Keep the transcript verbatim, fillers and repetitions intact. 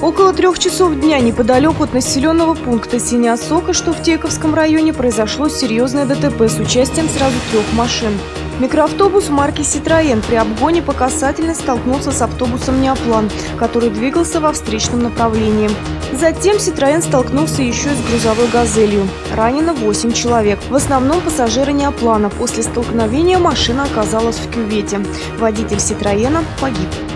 Около трех часов дня неподалеку от населенного пункта Синяя Сока, что в Тейковском районе, произошло серьезное ДТП с участием сразу трех машин. Микроавтобус марки «Ситроен» при обгоне по касательной столкнулся с автобусом «Неоплан», который двигался во встречном направлении. Затем «Ситроен» столкнулся еще и с грузовой «Газелью». Ранено восемь человек, в основном пассажиры «Неоплана». После столкновения машина оказалась в кювете. Водитель «Ситроена» погиб.